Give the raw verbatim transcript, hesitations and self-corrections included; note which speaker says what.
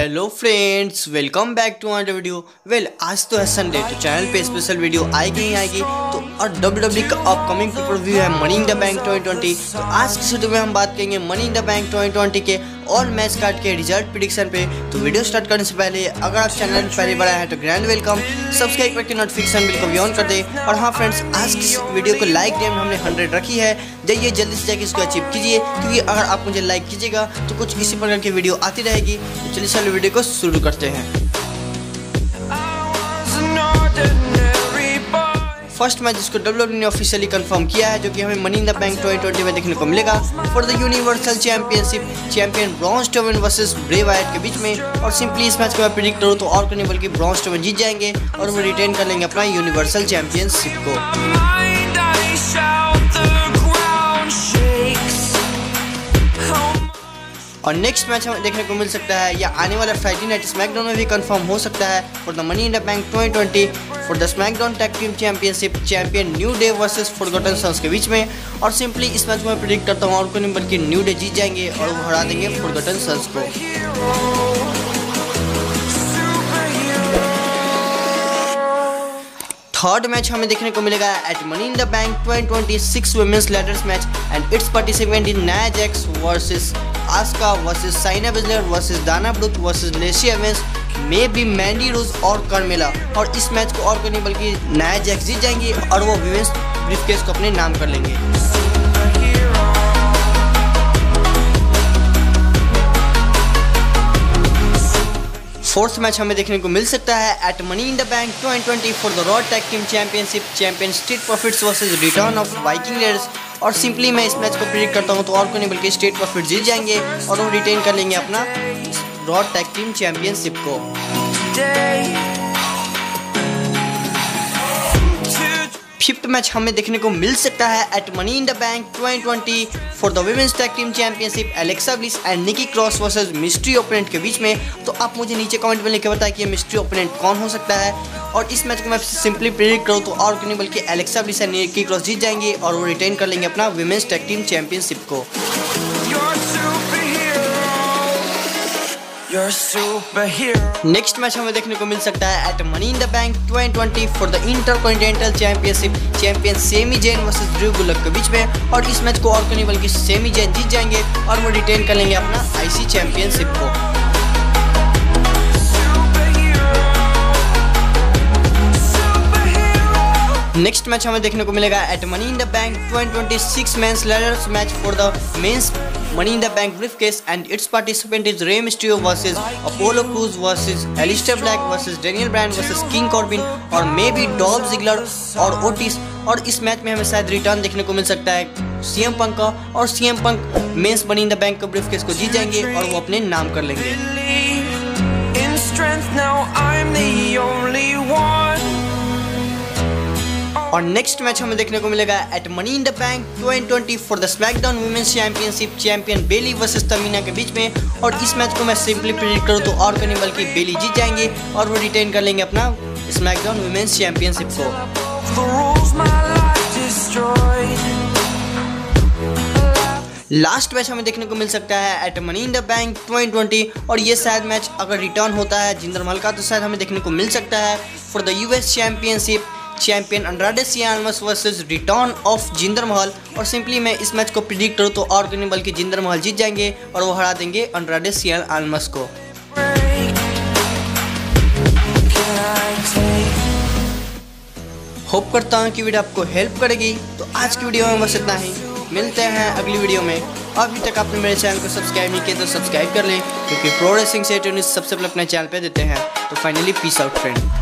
Speaker 1: Hello friends, welcome back to another video. Well आज तो है संडे, तो चैनल पे स्पेशल वीडियो आएगी ही आएगी। तो और डब्ल्यू डब्ल्यू का अपकमिंग पेपर व्यू है money in the bank twenty twenty. तो आज की वीडियो में हम बात करेंगे money in the bank twenty twenty के और मैच कार्ड के रिजल्ट प्रेडिक्शन पे। तो वीडियो स्टार्ट करने से पहले अगर आप चैनल पर पहले बड़ा है तो ग्रैंड वेलकम, सब्सक्राइब करके नोटिफिकेशन बिल को भी ऑन कर दे। और हाँ फ्रेंड्स, आज की वीडियो को लाइक डेम हमने हंड्रेड रखी है, जाइए जल्दी से जाके इसको अचीव कीजिए, क्योंकि अगर आप मुझे लाइक कीजिएगा तो कुछ इसी प्रकार की वीडियो आती रहेगी। तो चलिए चलो वीडियो को शुरू करते हैं। फर्स्ट मैच जिसको डब्ल्यू डब्ल्यू ने ऑफिशियली कंफर्म किया है, जो कि हमें money in the bank twenty twenty में देखने को मिलेगा for the universal championship champion Braun Strowman versus Bray Wyatt के बीच में। और सिंपली इस मैच को मैं प्रिडिक्ट करूँ तो और कोई नहीं बल्कि ब्रॉन स्ट्रोमैन जीत जाएंगे और वो रिटेन कर लेंगे अपना यूनिवर्सल चैंपियनशिप को। और नेक्स्ट मैच हमें देखने को मिल सकता है या आने वाला फ्राइडे नाइट स्मैकडाउन में भी कंफर्म हो सकता है for the money in the bank twenty twenty for the SmackDown tag team championship champion New Day versus Forgotten Sons के बीच में। और सिंपली इस मैच में प्रेडिक्ट करता हूँ और कोई नहीं बल्कि न्यू डे जीत जाएंगे और वो हरा देंगे फॉरगॉटन सन्स को। थर्ड मैच हमें देखने को मिलेगा at money in the bank twenty twenty six women's ladders match and it's participant in Nia Jax versus Asuka versus Shayna Baszler versus Dana Brooke versus Lacey Evans maybe Mandy Rose और Carmella. और इस match को और कोई नहीं बल्कि Nia Jax जीत जाएंगी और वो वुमेन्स ब्रीफकेस को अपने नाम कर लेंगे। फोर्थ मैच हमें देखने को मिल सकता है at money in the bank twenty twenty for the Raw tag team championship champion Street Profits versus Return of Viking Raiders. और सिंपली मैं इस मैच को प्रेडिक्ट करता हूं तो और कोई नहीं बल्कि स्ट्रीट प्रॉफिट जीत जाएंगे और वो रिटेन कर लेंगे अपना रॉ टैग टीम चैंपियनशिप को। फिफ्थ मैच हमें देखने को मिल सकता है at money in the bank twenty twenty for the women's tag team championship Alexa Bliss and Nikki Cross versus mystery opponent के बीच में। तो आप मुझे नीचे कमेंट में लिख के बताएं कि ये मिस्ट्री ओपोनेंट कौन हो सकता है। और इस मैच को मैं सिंपली प्रेडिक्ट करूँ तो और नहीं बल्कि Alexa Bliss and Nikki Cross जीत जाएंगे और वो रिटेन कर लेंगे अपना वुमेन्स टैग टीम चैंपियनशिप को। नेक्स्ट मैच हमें देखने को मिल सकता है at money in the bank twenty twenty for the intercontinental championship champion Sami Zayn versus Drew Gulak के बीच में। और इस मैच को और कोई नहीं बल्कि सेमी जैन जीत जाएंगे और वो रिटेन कर लेंगे अपना आईसी चैंपियनशिप को। नेक्स्ट मैच हमें देखने को मिलेगा at money in the bank twenty twenty six men's ladders match for the men's money in the bank briefcase and it's participant is Rey Mysterio versus Apollo Crews versus Aleister Black versus Daniel Bryan versus King Corbin और maybe Dolph Ziggler और Otis. और इस match में हमें शायद return देखने को मिल सकता है सीएम पंक का और CM Punk men's money in the bank briefcase को जीत जाएंगे और वो अपने नाम कर लेंगे। और नेक्स्ट मैच हमें देखने को मिलेगा at money in the bank twenty twenty for the SmackDown women's championship champion Bayley versus Tamina के बीच में। और इस मैच को मैं सिंपली प्रेडिक्ट करूँ तो और कोई नहीं बल्कि बेली जीत जाएंगे और वो रिटेन कर लेंगे अपना स्मैकडाउन वुमेन्स चैंपियनशिप को। लास्ट मैच हमें देखने को मिल सकता है at money in the bank twenty twenty और ये शायद मैच अगर रिटर्न होता है जिंदर महल का तो शायद हमें देखने को मिल सकता है for the US championship champion Andrade Cien Almas versus Return of Jinder Mahal. और सिंपली मैं इस मैच को प्रिडिक्ट करूँ तो और नहीं बल्कि जिंदर महल जीत जाएंगे और वो हरा देंगे अंड्राडे सियान आल्मस को। होप करता हूँ कि वीडियो आपको हेल्प करेगी। तो आज की वीडियो में बस इतना ही, मिलते हैं अगली वीडियो में। अभी तक आपने मेरे चैनल को सब्सक्राइब नहीं किया तो सब्सक्राइब कर लें, क्योंकि प्रो रेसिंग से सबसे पहले अपने चैनल पे देते हैं। तो फाइनली पीस आउट फ्रेंड।